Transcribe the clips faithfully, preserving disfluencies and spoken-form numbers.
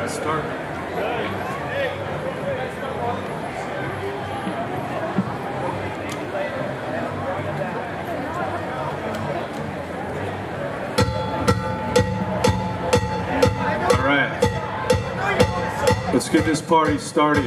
Start. All right. Let's get this party started.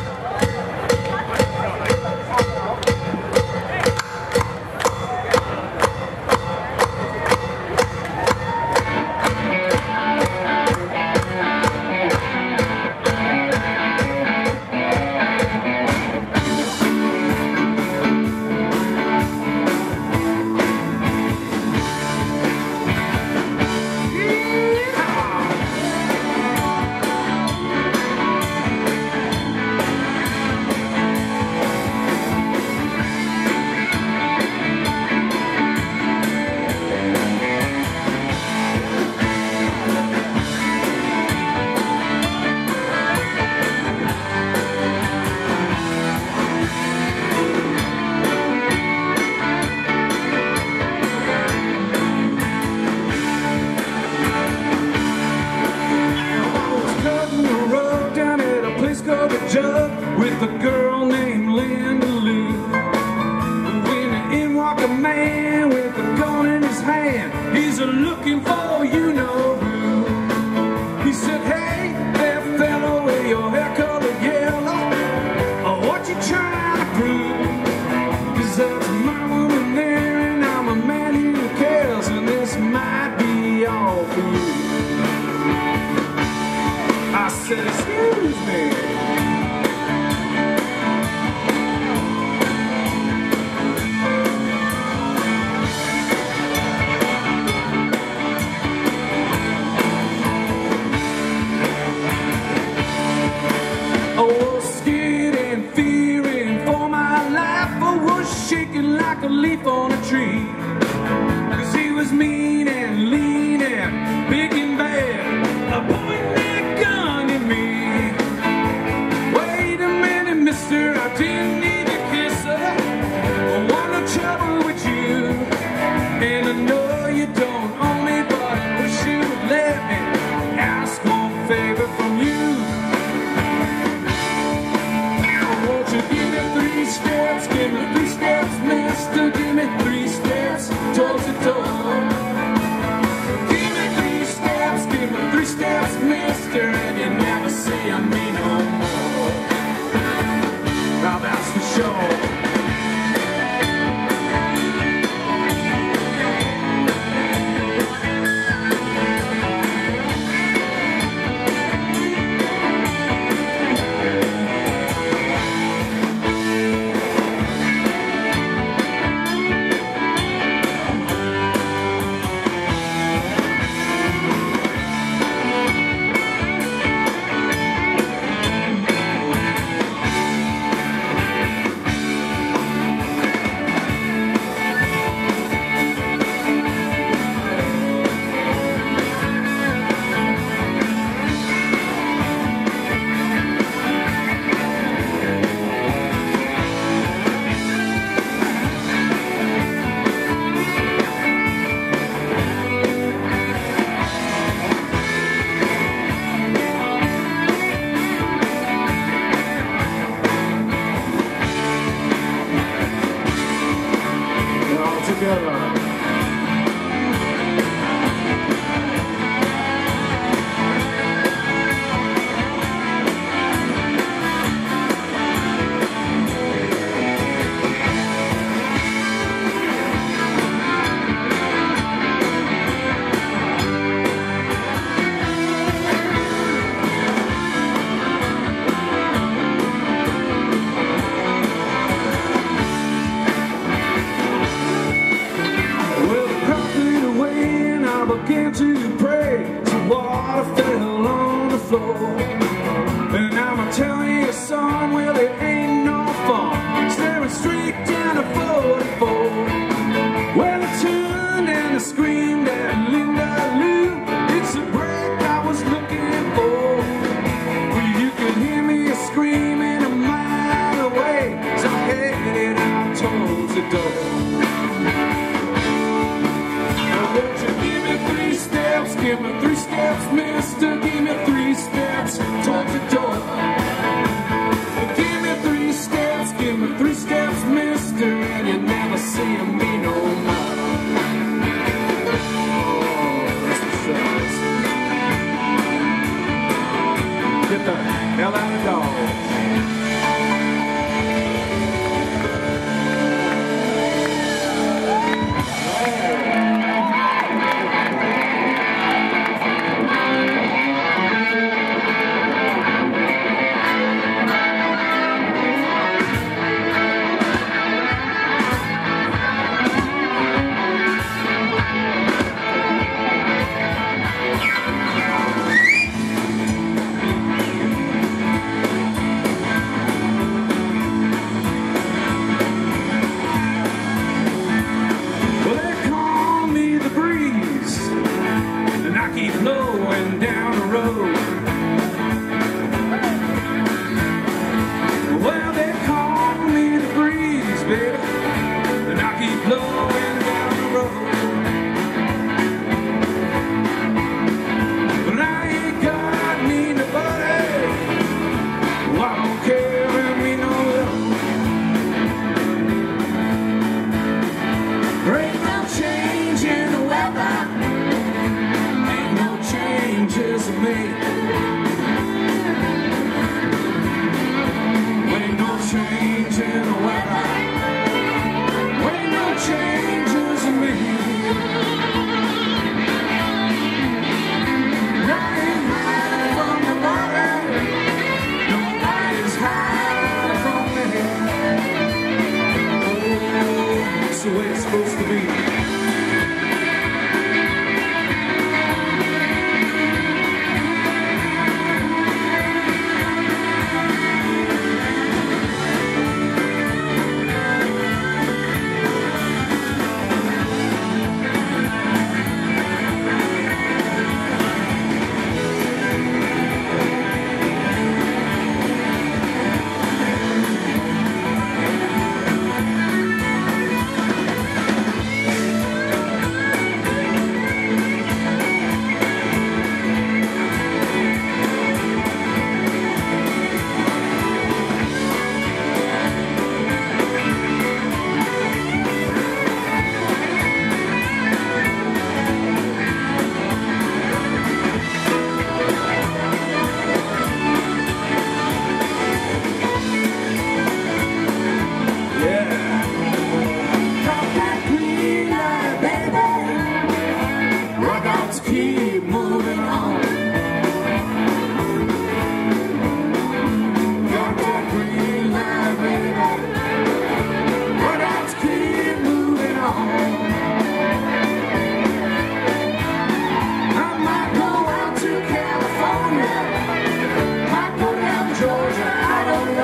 With a girl named Linda Lou. When in walked a man with a gun in his hand. He's a looking for you know who. He said, hey, there fellow with your hair colored yellow, oh, what you trying to prove? Cause that's my woman there and I'm a man who cares, and this might be all for you. I said, excuse me. Shaking like a leaf on a tree, cause he was mean and lean and big and bad, a pointing that gun at me. Wait a minute, mister, I didn't need to kiss her. I want no trouble with you, and I know you don't own me, but I wish you would let me ask one favor from you. Won't you give me three steps, give me three steps, mister, give me three steps, toe to toe. Atlanta Dogs. Blowing down the road. Well, they call me the breeze, baby, and I keep blowing down the road. But I ain't got me nobody. Well, I don't care if me no love. There ain't no change in the weather. Changes me. Ain't no change in the weather. Ain't no changes in me. I ain't hiding from nobody. Nobody's hiding from me. Oh, it's the way it's supposed to be. Keep moving on. Got that green light, baby. But let's keep moving on. I might go out to California, might go down to Georgia, I don't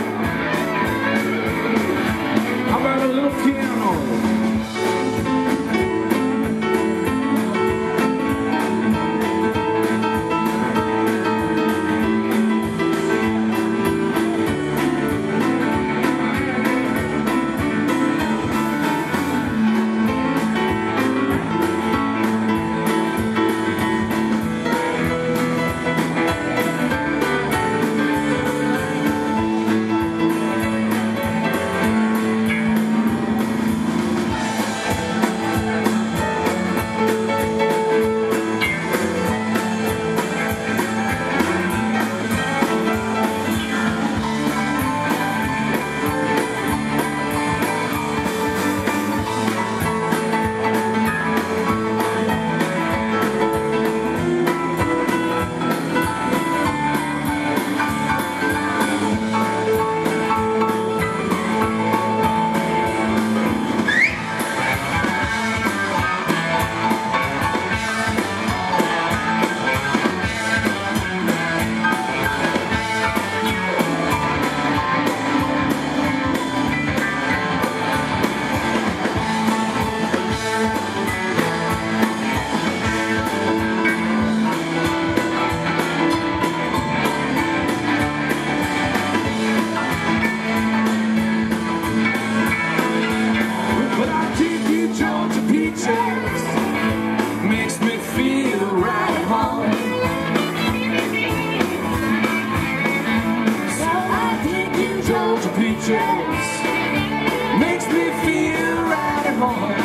know. How about a little piano? Peaches makes me feel right at home.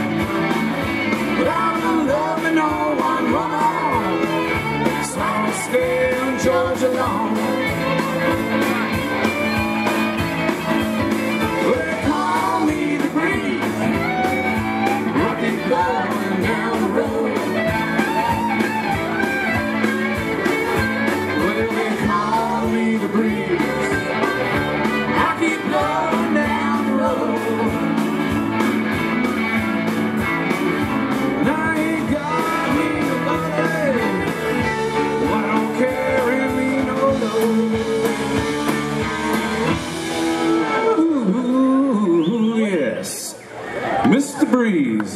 But I'm not loving no one woman, so I'll stay song. They call me the breeze, rocket blowing down the road. Well, they call me the breeze, rocket blowing down the road. And I ain't got me the money, well, I don't carry me no load. Ooh, yes, Mister Breeze.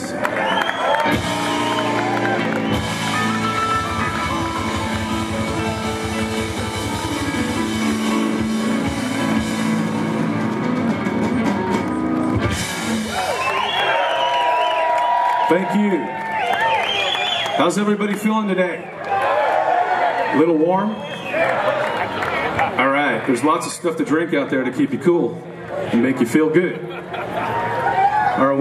Thank you. How's everybody feeling today? A little warm? All right, there's lots of stuff to drink out there to keep you cool and make you feel good.